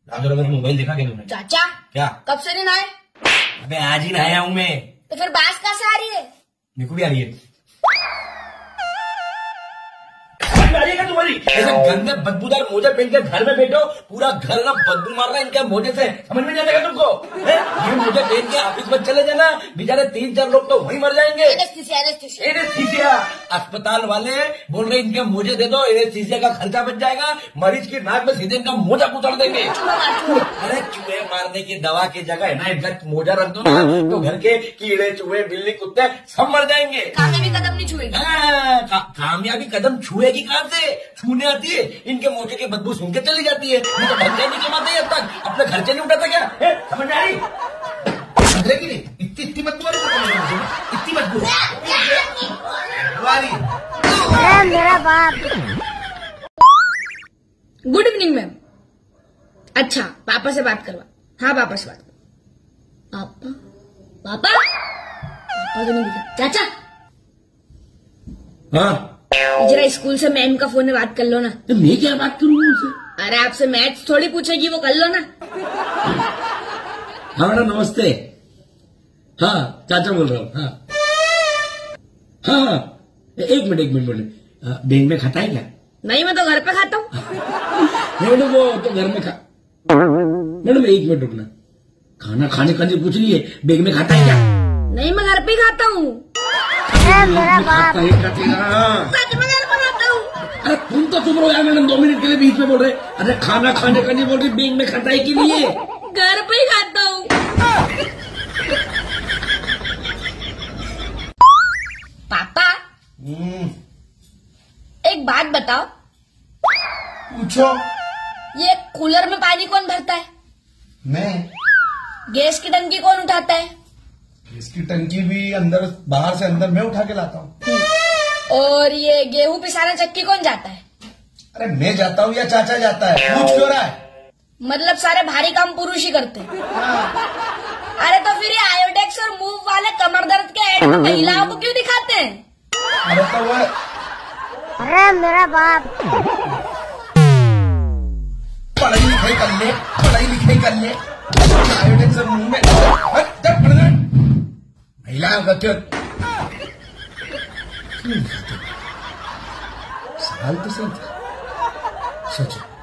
रात मेरा मोबाइल देखा क्या तुमने? चाचा क्या? कब से नहीं नहाए? अबे आज ही नहाया हूँ मैं। तो फिर बास कहाँ से आ रही है? मेरे को भी आ रही है। तुम्हारी ऐसे गंदे बदबूदार मोजे पहन के घर में बैठो, पूरा घर ना बदबू मार रहा है इनके मोजे से। समझ में नहीं आएगा तुमको? ये मोजे पहन के ऑफिस में चले जाना, बेचारे 3-4 लोग तो वहीं मर जाएंगे। एनेस्थीसिया अस्पताल वाले बोल रहे इनके मोजे दे दो, एनेस्थीसिया का खर्चा बच जाएगा, मरीज की नाक में सीधे इनका मोजा कुचल देंगे। अरे चूहे मारने की दवा की जगह है ना, एक मोजा रख दो ना, तो घर के कीड़े चूहे बिल्ली कुत्ते सब मर जाएंगे। कामयाबी कदम नहीं छुएगी। कामयाबी कदम छुएगी कहाँ से? छूने आती है, इनके मोजे की बदबू सूंघ के चली जाती है। नहीं तो धंधे नहीं कमाते अब तक, अपने खर्चे नहीं उठाता क्या? समझ में आ रही? समझ की नहीं? इतनी बदबू आ रही, इतनी बदबू मेरा बाप। Good evening ma'am. अच्छा पापा से बात करवा। हाँ पापा से बात कर। पापा पापा पापा तो नहीं दिखा। चाचा हाँ जरा स्कूल से मैम का फोन में बात कर लो ना। तो मैं क्या बात करूँ उनसे? अरे आपसे मैथ्स थोड़ी पूछेगी, वो कर लो ना। हाँ मैडम नमस्ते। हाँ चाचा बोल रहा हूँ। हाँ हाँ एक मिनट बैंक में खाता है क्या? नहीं मैं तो घर पे खाता हूँ। मैडम वो तो घर में खा। मैडम 1 मिनट रुकना, खाना खाने का जो पूछ रही है, बैंक में खाता है क्या? नहीं मैं घर पे ही खाता हूँ। मेरा बाप। सच में घर पर खाता हूँ। अरे तुम तो चुप रहो यार, मैडम 2 मिनट के लिए बीच में बोल रहे। अरे खाना खाने का नहीं बोल रही, बैंक में खाता है के लिए? घर पे ही खाता हूँ। पापा एक बात बताओ। पूछो। ये कूलर में पानी कौन भरता है? मैं। गैस की टंकी कौन उठाता है? इसकी टंकी भी अंदर बाहर से अंदर मैं उठा के लाता हूँ। और ये गेहूं पिसाने चक्की कौन जाता है? अरे मैं जाता हूँ या चाचा जाता है? पूछ क्यों रहा है? मतलब सारे भारी काम पुरुष ही करते हैं। अरे तो फिर ये आयोडेक्स और मूव वाले कमर दर्द के ऐड में महिलाओं को क्यों दिखाते हैं? अरे तो वो अरे मेरा बाप। पढ़ाई लिखाई कर ले आयोडेक्स और मुंह में महिलाओं का क्यों? सवाल तो सही था, सोचो।